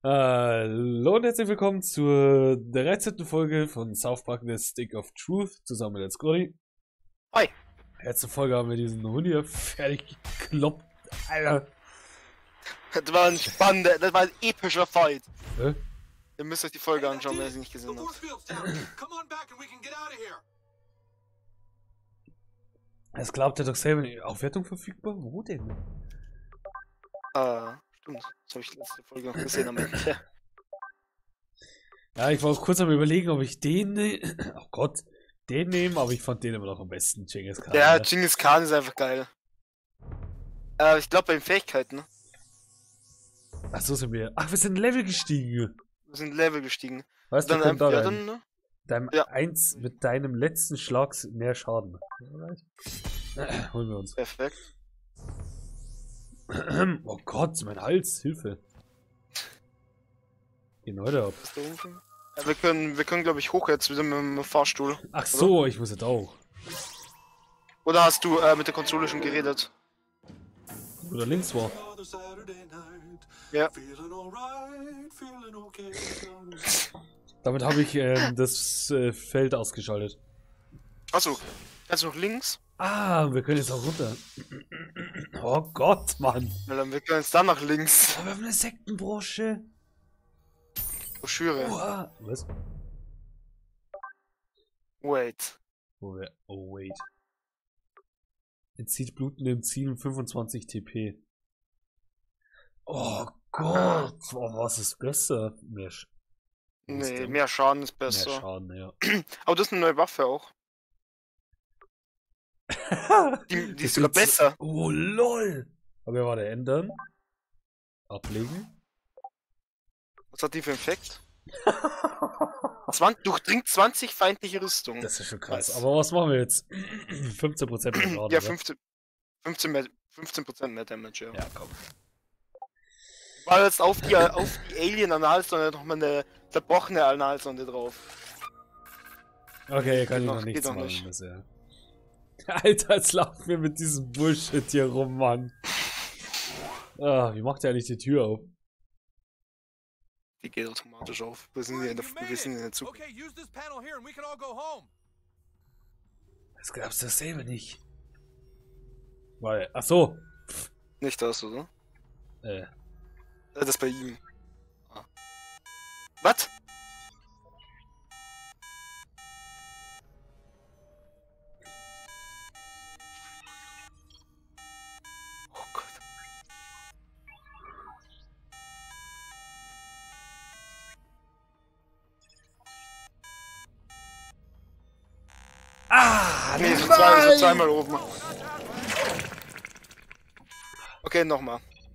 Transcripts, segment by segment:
Hallo und herzlich willkommen zur 13. Folge von South Park The Stick of Truth zusammen mit Scotty. Hi. Letzte Folge haben wir diesen Hund hier fertig gekloppt, Alter. Das war ein spannender, das war ein epischer Fight. Hä? Ihr müsst euch die Folge anschauen, wenn ihr sie nicht gesehen habt. Es glaubt er doch selber nicht. Aufwertung verfügbar? Wo denn? Stimmt. Das habe ich letzte Folge noch gesehen am Ende. Ja. Ja, ich war auch kurz am überlegen, ob ich den oh Gott, den nehme, aber ich fand den immer noch am besten, Genghis Khan. Ja, Ne? Genghis Khan ist einfach geil. Ich glaube bei den Fähigkeiten, ne? Ach so sind wir. Ach, wir sind Level gestiegen. Wir sind Level gestiegen. Weißt du, Dann können da einfach, ja, rein. dann, ne? Deinem Ja. mit deinem letzten Schlag mehr Schaden. Holen wir uns. Perfekt. Oh Gott, mein Hals, Hilfe. Gehen heute ab. Ist da unten? Ja, wir können glaube ich hoch jetzt wieder mit dem Fahrstuhl. Ach so, ich muss jetzt auch. Oder hast du mit der Konsole schon geredet? Oder links war. Ja. Damit habe ich das Feld ausgeschaltet. Achso, kannst du noch links? Ah, wir können jetzt auch runter. Oh Gott, Mann. Ja, dann wir können jetzt da nach links. Oh, wir haben eine Sektenbrosche. Broschüre. Uah. Was? Wait. Oh, wait. Entzieht blutendem Ziel 25 TP. Oh Gott. Oh, was ist besser? Nee, mehr Schaden ist besser. Mehr Schaden, ja. Aber das ist eine neue Waffe auch. Die ist sogar besser. Oh, lol. Aber warte, ändern. Ablegen. Was hat die für einen Effekt? Durchdringt 20 feindliche Rüstung. Das ist schon krass. Aber was machen wir jetzt? 15% mehr Schaden, Ja, oder? 15% mehr Damage, ja. Ja, komm. War jetzt auf die Alien-Analsonde nochmal eine zerbrochene Analsonde drauf. Okay, kann ich noch Geht nichts noch machen nicht. bisher. Alter, jetzt laufen wir mit diesem Bullshit hier rum, Mann. Ah, wie macht der eigentlich die Tür auf? Die geht automatisch auf. Wir sind in der Zukunft. Das glaubst du selber nicht. Weil, ach so. Nicht das, oder? Äh. Das ist bei ihm. Ah. Was? Oh Gott. Ah, Nee, so zweimal oben. Okay, nochmal.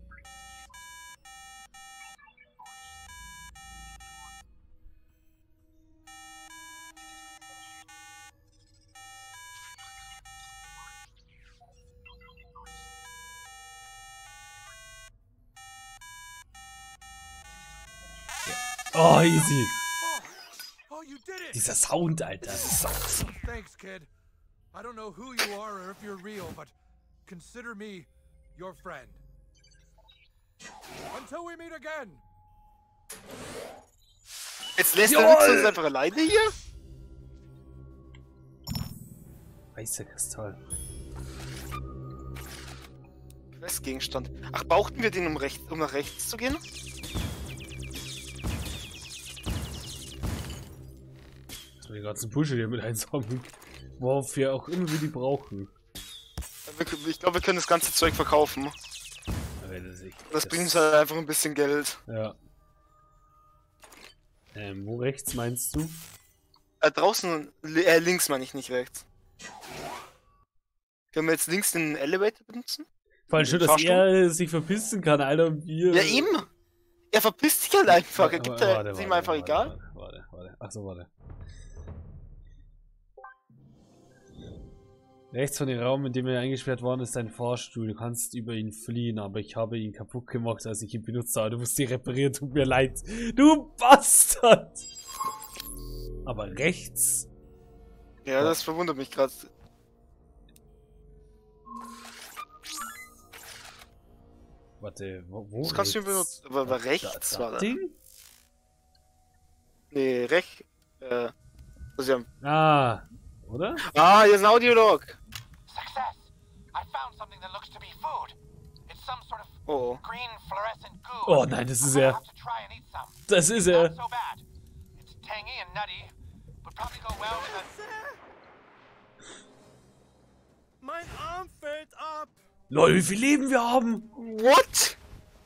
Oh, easy. Oh, you did it! Dieser Sound, Alter. Thanks, kid. I don't know who you are or if you're real, but consider me your friend. Until we meet again. Jetzt lässt der Wichser uns einfach alleine hier? Weißer Kristall. Questgegenstand. Ach, brauchten wir den, um nach rechts zu gehen? So, die ganzen Bullshit hier mit einsammeln. Worauf wir auch immer wir die brauchen. Ich glaube, wir können das ganze Zeug verkaufen. Das bringt uns halt einfach ein bisschen Geld. Ja. Wo rechts meinst du? Draußen, links meine ich, nicht rechts. Können wir jetzt links den Elevator benutzen? Vor allem schon, dass er sich verpissen kann, Alter, und wir... Ja, eben! Er verpisst sich halt einfach, er gibt Warte, ihm einfach egal. Warte. Achso, warte. Rechts von dem Raum, in dem wir eingesperrt waren, ist ein Fahrstuhl. Du kannst über ihn fliehen, aber ich habe ihn kaputt gemacht, als ich ihn benutzt habe. Du musst ihn reparieren, tut mir leid. Du Bastard! Aber rechts? Ja, das verwundert mich gerade. Warte, wo Das kannst du benutzen. Aber rechts war das. Ding? Nee, rechts. Also, Ah, oder? ah, hier ist ein Audiolog. Success! I found something that looks to be food. It's some sort of Oh. green fluorescent goo. Oh nein, das ist I'll er. have to try and eat some. Das ist Not er. so bad. It's tangy and nutty, would probably go well with a... Mein Arm fällt ab! Lol, wie viel Leben wir haben? What?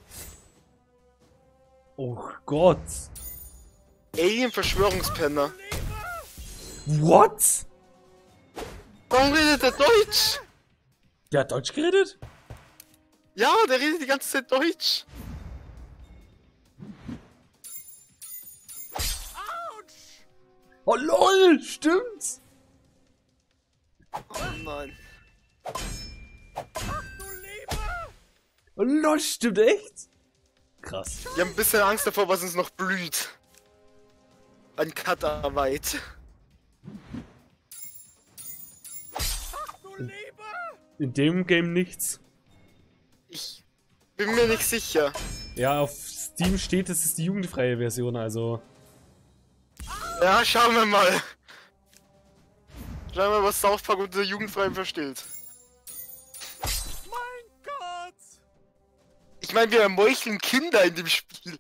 Oh Gott. Alien-Verschwörungspenner. What? Warum redet er Deutsch? Der hat Deutsch geredet? Ja, der redet die ganze Zeit Deutsch. Oh lol, stimmt. Oh nein. Oh lol, stimmt echt? Krass. Wir haben ein bisschen Angst davor, was uns noch blüht. An Cutarbeit. In dem Game nichts. Ich bin mir nicht sicher. Ja, auf Steam steht, es ist die jugendfreie Version, also. Ja, schauen wir mal. Schauen wir mal, was South Park unter Jugendfreien versteht. Mein Gott! Ich meine, wir meucheln Kinder in dem Spiel.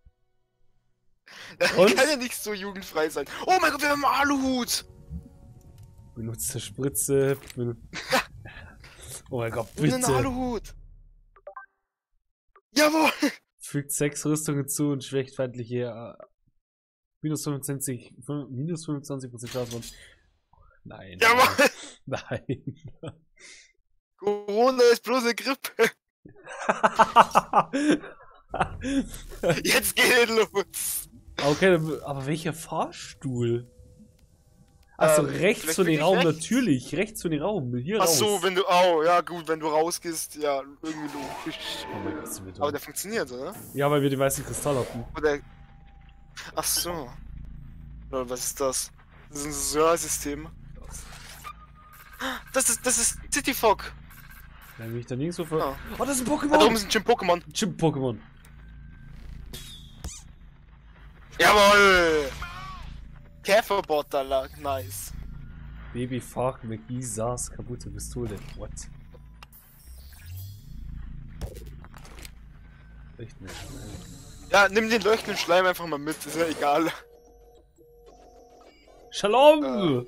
Das Und? kann ja nicht so jugendfrei sein. Oh mein Gott, wir haben einen Aluhut! Benutze Spritze. Oh mein Gott, Und einen bitte. Aluhut! Jawohl! Fügt 6 Rüstungen zu und schwächt feindliche minus 25% Schaden. Nein. Jawohl! Nein. Corona ist bloß eine Grippe. Jetzt geht los! Okay, aber welcher Fahrstuhl? Achso, rechts vielleicht von dem wirklich Raum, rechts? natürlich. Rechts von dem Raum. Hier Ach raus. so, wenn du. Oh, ja, gut, wenn du rausgehst, ja, irgendwie logisch. Oh mein Gott, sind wir Aber dumm. der funktioniert, oder? Ja, weil wir den weißen Kristall hatten. Oder. Ach so. Oder was ist das? Das ist ein Sensorsystem. Das ist City Fog. Wenn mich da nirgendwo ver... Ah. Oh, das ist ein Da oben Pokémon! ist ein Gym-Pokémon. Gym-Pokémon. Jawohl! Käferbot da lag, nice. Babyfach McGee saß kaputte Pistole. What? Echt nicht. Ja, nimm den leuchtenden Schleim einfach mal mit, ist ja egal. Shalom!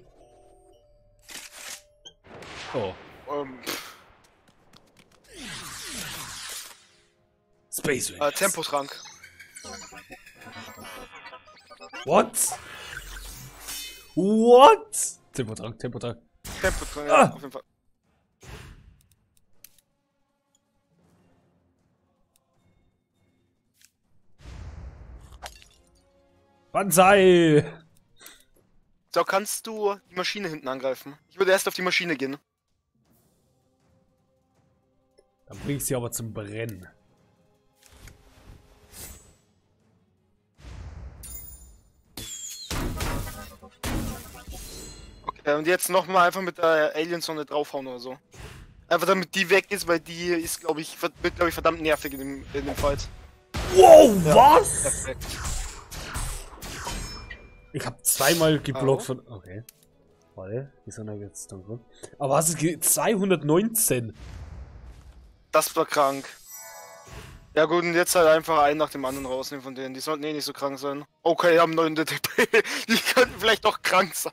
Oh. Pff, Space Rangers. Tempotrank. What? What? Tempotrank, Tempotrank. Tempotrank, Ah! ja, auf jeden Fall. Banzai! So, kannst du die Maschine hinten angreifen? Ich würde erst auf die Maschine gehen. Dann bring ich sie aber zum Brennen. Okay, und jetzt nochmal einfach mit der Aliensonde draufhauen oder so. Einfach damit die weg ist, weil die ist, glaube ich, wird, glaube ich, verdammt nervig in dem Fight. Wow, was? Perfekt. Ich habe zweimal geblockt Au. von... Okay. Warte, die sind ja jetzt dann drin. Aber was ist 219? Das war krank. Ja gut, und jetzt halt einfach einen nach dem anderen rausnehmen von denen. Die sollten eh nicht so krank sein. Okay, die haben 9 DTP. Die könnten vielleicht auch krank sein.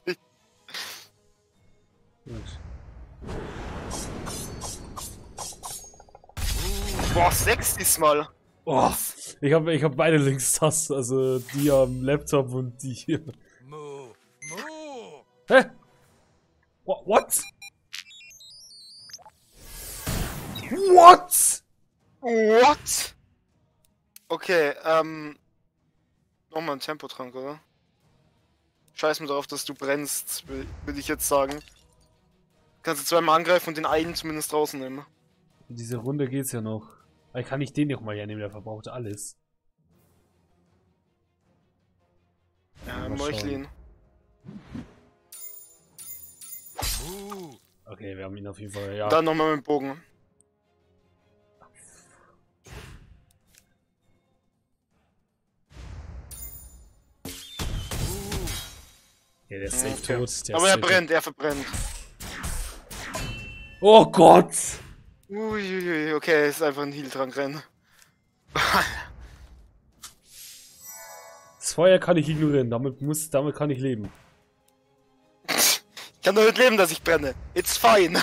Boah, 6 diesmal. Oh, ich hab beide Linkstasten, also die am Laptop und die hier. Moo. Moo. Hä? What? What? What? Okay, nochmal ein Tempotrank, oder? Scheiß mir darauf, dass du brennst, will ich jetzt sagen. Kannst du zweimal angreifen und den einen zumindest rausnehmen. In dieser Runde geht's ja noch. Aber ich kann nicht den noch mal hernehmen, der verbraucht alles. Ja, Mal Meuchlin. Moo. Okay, wir haben ihn auf jeden Fall, ja. Dann nochmal mit dem Bogen. Okay, der ist safe tot. Der Aber ist er safe brennt, er verbrennt. tot. Oh Gott! Uiuiui, okay, ist einfach ein Heal-Trank rennen. Das Feuer kann ich ignorieren, damit kann ich leben. Ich kann damit leben, dass ich brenne. It's fine.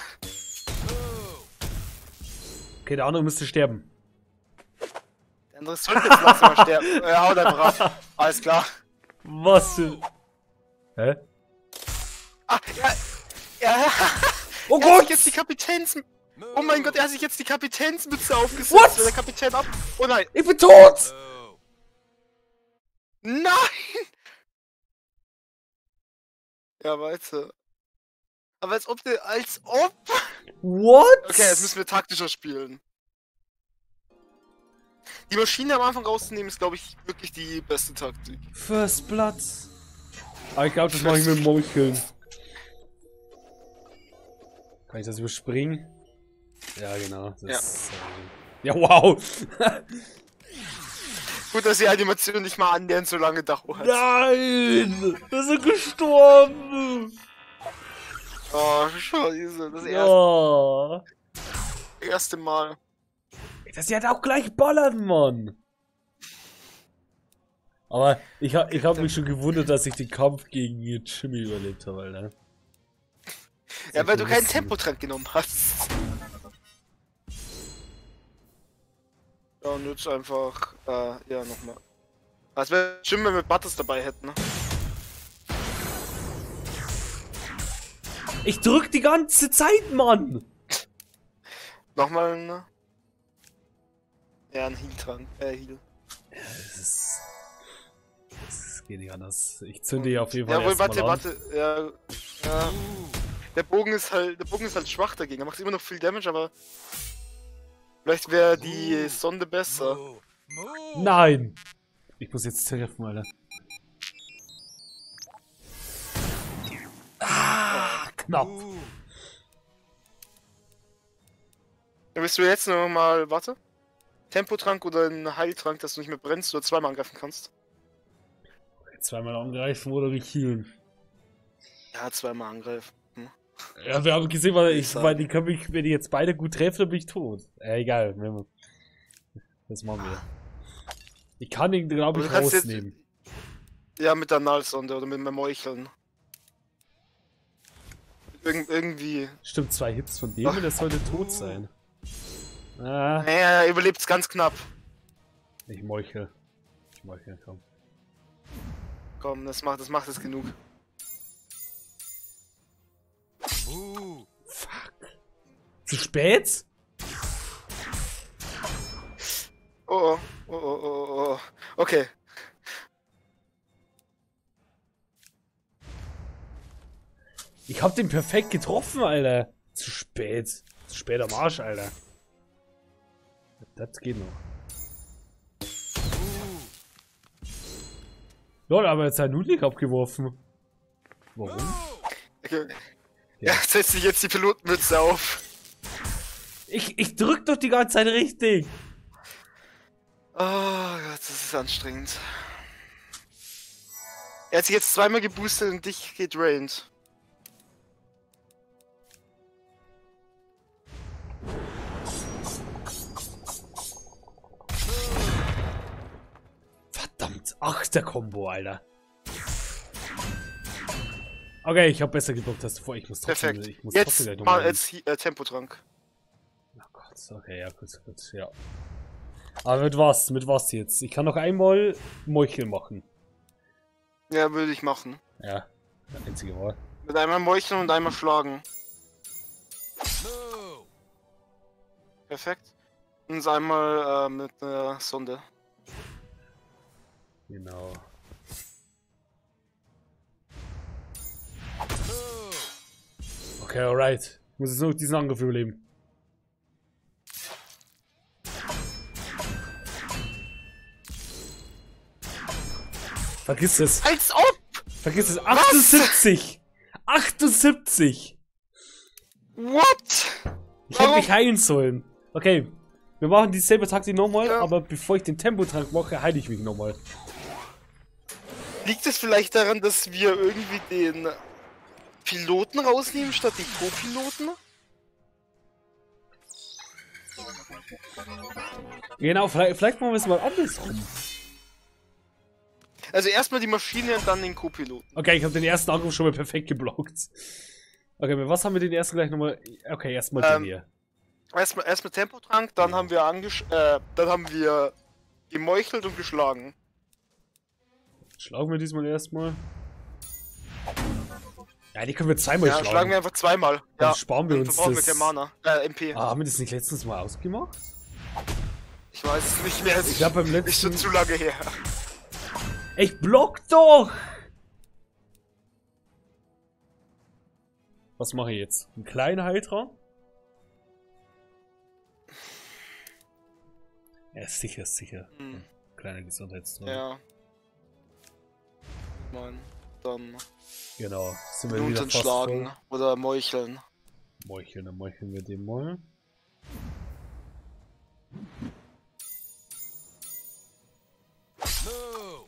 Okay, der andere müsste sterben. Der andere sollte jetzt langsam mal sterben. Er haut einfach ab. Alles klar. Was für... Hä? Ah, ja. Oh Er hat Gott! sich jetzt die Kapitäns... Oh mein Gott, er hat sich jetzt die Kapitänsmütze aufgesetzt. What? Der Kapitän ab... Oh nein. Ich bin tot! Nein! Ja, weiter. Aber als ob der... Als ob... What? Okay, jetzt müssen wir taktischer spielen. Die Maschine am Anfang rauszunehmen ist, glaube ich, wirklich die beste Taktik. First Blood. Aber ich glaube, das mache ich mit dem Meucheln. Kann ich das überspringen? Ja, genau. Das, ja, wow. Gut, dass die Animation nicht mal annähernd so lange dauert. Nein! Wir sind gestorben! Oh, scheiße. Das Ja. erste Mal. Das hat auch gleich ballern, Mann! Aber ich hab mich schon gewundert, dass ich den Kampf gegen Jimmy überlebt habe, Alter. Ja, weil du keinen Tempotrank genommen hast. Ja, und jetzt einfach, ja, nochmal. Also wäre schön, wenn wir Butters dabei hätten, ne? Ich drück die ganze Zeit, Mann! Nochmal, ne? Ja, ein Heal-Trank, Heal. Das geht nicht anders. Ich zünde hier auf jeden Fall Jawohl, erstmal warte, ja. Der Bogen ist halt schwach dagegen. Er macht immer noch viel Damage, aber vielleicht wäre die Sonde besser. Nein! Ich muss jetzt treffen, Alter. Ah, knapp. Dann willst du jetzt noch mal, warte? Tempotrank oder einen Heiltrank, dass du nicht mehr brennst oder zweimal angreifen kannst? Zweimal angreifen oder healen. Ja, zweimal angreifen. Ja, wir haben gesehen, weil die können mich, wenn die jetzt beide gut treffen, dann bin ich tot. Egal, das machen wir. Ich kann ihn, glaube ich, rausnehmen. Ja, mit der Analsonde oder mit dem Meucheln. Irgendwie. Stimmt, 2 Hits von dem und der sollte tot sein. Ah. Naja, er überlebt's ganz knapp. Ich meuchel, komm. Komm, das macht es genug. Fuck. Zu spät? Oh. Okay. Ich hab den perfekt getroffen, Alter. Zu spät. Zu spät am Arsch, Alter. Das geht noch. Lol, aber jetzt hat Ludwig abgeworfen. Warum? Okay. Ja, setz dich jetzt die Pilotenmütze auf. Ich drück doch die ganze Zeit richtig. Oh Gott, das ist anstrengend. Er hat sich jetzt zweimal geboostet und dich gedraint. Verdammt, 8er Combo, Alter. Okay, ich habe besser gedruckt als zuvor. Ich muss trotzdem, Perfekt. ich muss Jetzt trotzdem gleich mal nochmal als Tempotrank. Oh Gott, okay, ja, gut, ja. Aber mit was jetzt? Ich kann noch einmal Meuchel machen. Ja, würde ich machen. Ja, der einzige Wahl. Mit einmal Meucheln und einmal schlagen. Perfekt. Und einmal mit einer Sonde. Genau. Okay, alright. Ich muss jetzt nur diesen Angriff überleben. Vergiss es. Als ob! Vergiss es. 78! 78! What? Ich hätte mich heilen sollen. Okay. Wir machen dieselbe Taktik nochmal, Ja. aber bevor ich den Tempotrank mache, heile ich mich nochmal. Liegt es vielleicht daran, dass wir irgendwie den Piloten rausnehmen statt die Co-Piloten? Genau, vielleicht machen wir es mal andersrum. Also erstmal die Maschine und dann den Co-Piloten. Okay, ich habe den ersten Angriff schon mal perfekt geblockt. Okay, mit was haben wir den ersten gleich nochmal? Okay, erstmal den hier. Erstmal Tempotrank, dann haben wir gemeuchelt und geschlagen. Schlagen wir diesmal erstmal. Ja, die können wir zweimal Ja, schlagen wir einfach zweimal. Dann Ja, sparen wir dann uns verbrauchen das. wir kein Mana. MP. Ah, haben wir das nicht letztens mal ausgemacht? Ich weiß es nicht mehr. Ich glaube beim Ist letzten... schon zu lange her. Ich block doch! Was mache ich jetzt? Einen kleinen Hydra? Ja, sicher, sicher. Hm. Kleiner Gesundheitstraum. Ja. Mann, dann Genau. Sind wir wieder Minuten fast schlagen voll. oder meucheln. Meucheln, dann meucheln wir den mal. Moo!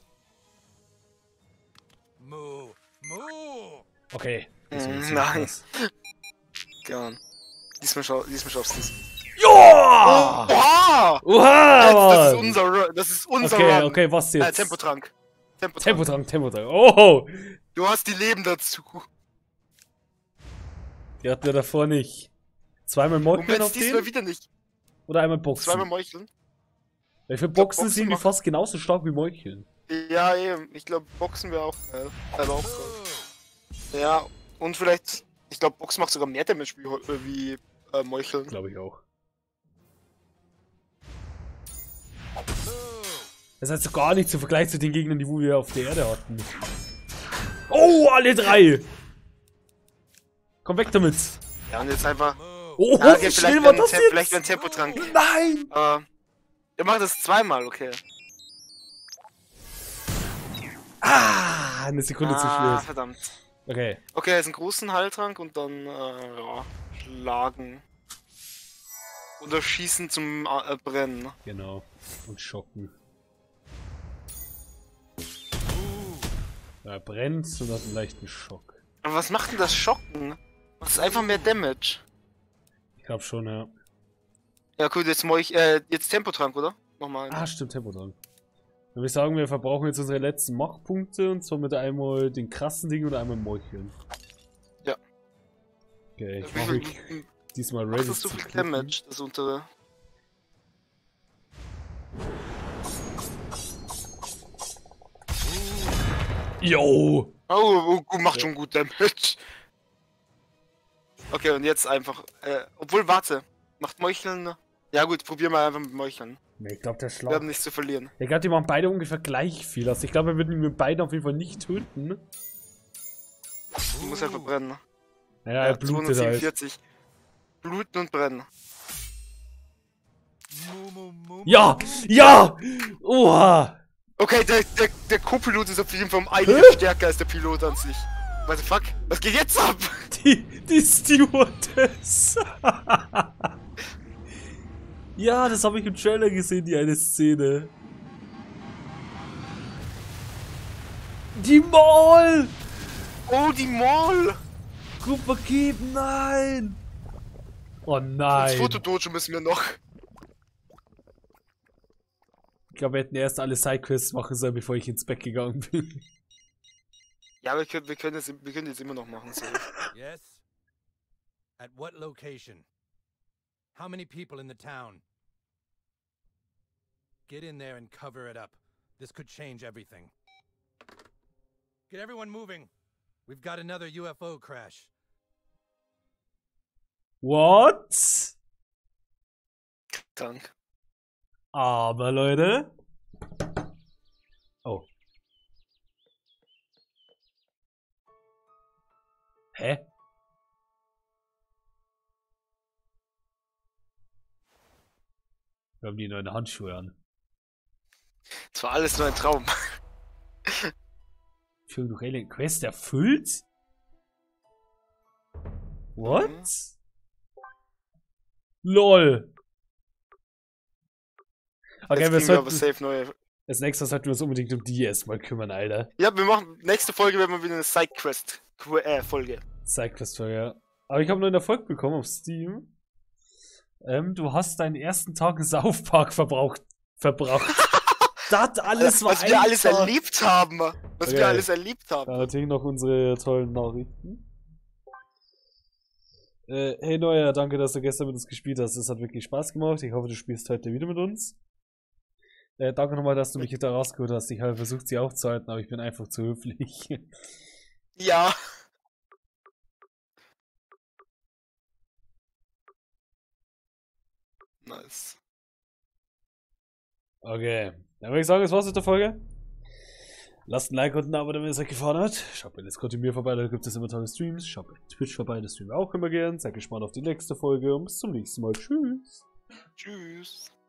Moo! Moo! Okay. diesmal Nein. das. Gern. Diesmal schaffst du es. Ja! Oha! Oha! Das ist unser Okay, Run. okay, was jetzt? Tempotrank. Tempotrank. Oh! Du hast die Leben dazu. Die hatten wir davor nicht. Zweimal Und meucheln wenn auf es diesmal den? wieder nicht. Oder einmal boxen? Zweimal meucheln. Weil für Boxen Boxen sind die machen- fast genauso stark wie Meucheln. Ja, eben. Ich glaube, Boxen wäre auch geil. Auch geil. Ja, und vielleicht. Ich glaube, Boxen macht sogar mehr Damage wie Meucheln. Glaube ich auch. Moo! Das heißt so gar nichts im Vergleich zu den Gegnern, die wir auf der Erde hatten. Oh, alle drei! Komm weg damit! Ja, und jetzt einfach. Moo! Oh, Ja, okay, wie schnell war das vielleicht jetzt? ein Tempotrank. Nein! Wir machen das zweimal, okay. Ah, eine Sekunde zu spät. Verdammt. Okay. Okay, jetzt einen großen Heiltrank und dann, ja, schlagen. Oder schießen zum Brennen. Genau. Und schocken. Ja, brennt und hat einen leichten Schock. Aber was macht denn das Schocken? Das ist einfach mehr Damage. Ich glaube schon, ja. Ja, gut, jetzt jetzt Tempotrank, oder? Nochmal. Ah, stimmt, Tempotrank. Dann würde ich sagen, wir verbrauchen jetzt unsere letzten Machtpunkte und zwar mit einmal den krassen Ding und einmal Meucheln. Ja. Okay, ich Wie mache viel mich diesmal macht ready das so zu viel klicken. Damage, das untere? Yo! Macht schon gut Damage. Okay, und jetzt einfach, obwohl, warte. Macht Meucheln. Ja gut, probier mal einfach mit Meucheln. Ne, ich glaube, der Wir Schlag. haben nichts zu verlieren. Ich glaube, die machen beide ungefähr gleich viel. Also ich glaube, wir würden ihn mit beiden auf jeden Fall nicht töten. Du musst halt verbrennen. Naja, er blutet halt. 247. Bluten und brennen. Moo, moo, moo, Ja! Ja! Oha! Okay, der Co-Pilot ist auf jeden Fall um einiges stärker als der Pilot an sich. What the fuck? Was geht jetzt ab? Die Stewardess! Ja, das habe ich im Trailer gesehen, die eine Szene. Die Maul! Oh, die Maul! Gruppe geben, nein! Oh Das nein! Fotodojo müssen wir noch. Ich glaube, wir hätten erst alle Sidequests machen sollen, bevor ich ins Bett gegangen bin. Ja, wir können jetzt immer noch machen. So. Yes? At what location? How many people in the town? Get in there and cover it up. This could change everything. Get everyone moving. We've got another UFO crash. What? Dank. Aber Leute. Oh. Hä? Wir haben die neuen Handschuhe an. Das war alles nur ein Traum. Führung durch Alien Quest erfüllt? What? LOL. Okay, Jetzt wir kriegen wir aber sollten, safe neue. Als nächstes sollten wir uns unbedingt um die erstmal kümmern, Alter. Ja, wir machen. Nächste Folge werden wir wieder eine Sidequest-Folge. Sidequest-Folge, ja. Aber ich habe nur einen Erfolg bekommen auf Steam. Du hast deinen ersten Tag im South Park verbraucht. Das alles war was wir alles einfach- erlebt haben. Was Okay. wir alles erlebt haben. Ja, natürlich noch unsere tollen Nachrichten. Hey Neuer, danke, dass du gestern mit uns gespielt hast. Es hat wirklich Spaß gemacht. Ich hoffe, du spielst heute wieder mit uns. Danke nochmal, dass du mich da rausgeholt hast. Ich habe versucht, sie aufzuhalten, aber ich bin einfach zu höflich. Ja. Nice. Okay, dann würde ich sagen, das war's mit der Folge. Lasst ein Like und ein Abo, wenn es euch gefallen hat. Schaut bei Discord mir vorbei, da gibt es immer tolle Streams. Schaut bei Twitch vorbei, das streamen wir auch immer gern. Seid gespannt auf die nächste Folge und bis zum nächsten Mal. Tschüss. Tschüss.